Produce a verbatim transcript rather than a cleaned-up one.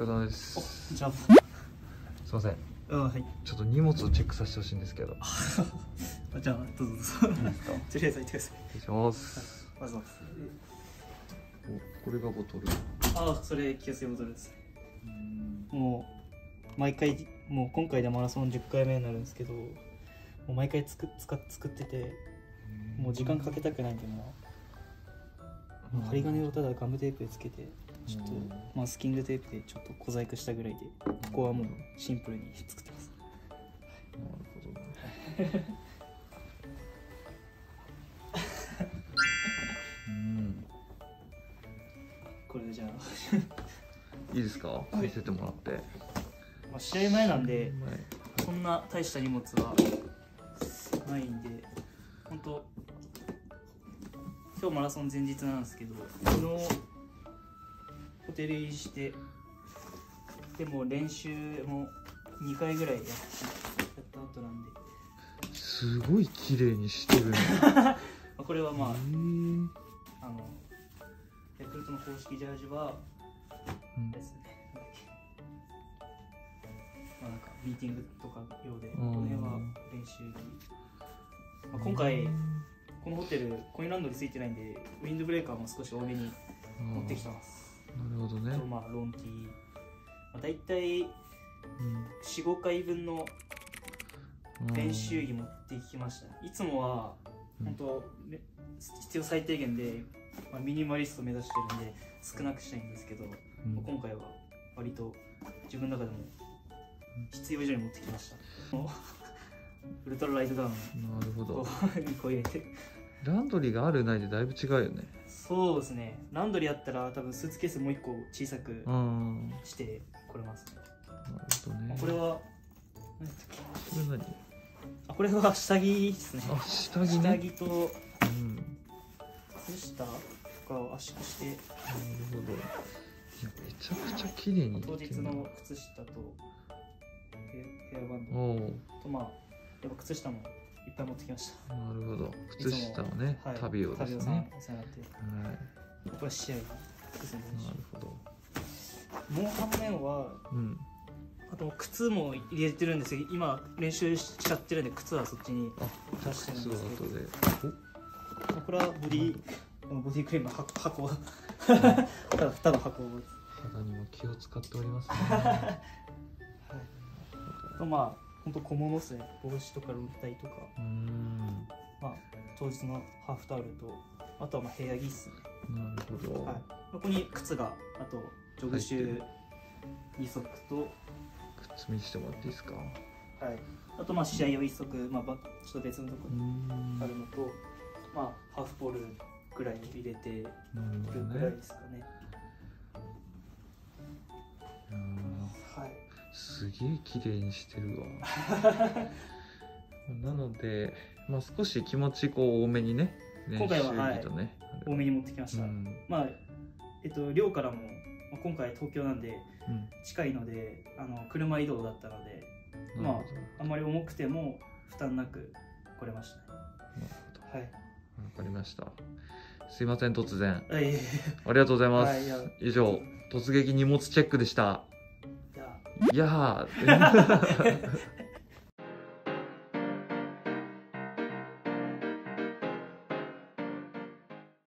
れ様です。 じゃあすいません。 あ、はい。 ちょっと荷物をチェックさせてほしいんですけど。 じゃあどうぞどうぞ。いいですか。とりあえず行ってください。 失礼します。 まずます。 お、これがボトル。 ああ、それ気休めボトルです。もう毎回もう今回でマラソンじゅっかいめになるんですけど、もう毎回つくつか作ってて、もう時間かけたくないんでもう針金をただガムテープでつけて、ちょっとマスキングテープでちょっと小細工したぐらいで、ここはもうシンプルに作ってます。 なるほどね。うん。 これでじゃあいいですか、見せてもらって。 まあ試合前なんでそんな大した荷物はないんで、本当今日マラソン前日なんですけど、昨日ホテル入りして、でも練習もにかいぐらいやってやった後なんで、 すごい綺麗にしてるね。 これはまあ、あのヤクルトの公式ジャージは、うん、ですね、まあなんかミーティングとか用で、この辺は練習着、まあ、今回このホテルコインランドリーついてないんで、ウィンドブレーカーも少し多めに持ってきてます。 なるほどね。 とまあロンティー、まあ、大体よん、ごかいぶんの練習着持ってきました。いつもは本当、うん、必要最低限で、まあ、ミニマリスト目指してるんで少なくしたいんですけど、うん、今回は割と自分の中でも必要以上に持ってきました。ウルトラライトダウン、 なるほど、 にこ入れて。 ランドリーがあるないでだいぶ違うよね。そうですね、ランドリーあったら多分スーツケースもう一個小さくしてこれますね。 なるほどね。 これは何だっけ、 これ何、 あ、これは下着ですね。 あ、下着ね。 下着と、うん、靴下とかを圧縮して。なるほど。いや、めちゃくちゃ綺麗に当日の靴下とヘアバンドと、まあやっぱ靴下もいっぱい持ってきました。なるほど。 靴下をね、はい、旅をですね。 旅をさんお世話になって。はい。ここは試合ですね。なるほど。もう半面は、うん、あと靴も入れてるんですけど、今練習しちゃってるんで靴はそっちに出してるんですけど。でこれはボディ、このボディクリームの箱ただただ箱を。 肌にも気を使っておりますね。 はい。とまあ。本当小物ですね。帽子とかロンタイとか、うん、まあ当日のハーフタオルと、あとはまあ部屋着っすね。 なるほど。はい。 ここに靴が、あとジョグシュー、に足と、 靴見せてもらっていいですか。はい。 あとまあ試合用いっ足、まあちょっと別のところにあるのと、まあハーフボールぐらいに入れてるぐらいですかね。はい。 すげえ綺麗にしてるわ。なので、まあ、少し気持ちこう多めにね、 今回は、はい、多めに持ってきました。うん、まあえっと寮からも、まあ、今回東京なんで、うん、近いので、あの車移動だったので、まああんまり重くても負担なく来れましたね。なるほど。はい。わかりました。すいません、突然。 はい、 ありがとうございます。はい、以上、突撃荷物チェックでした。いやー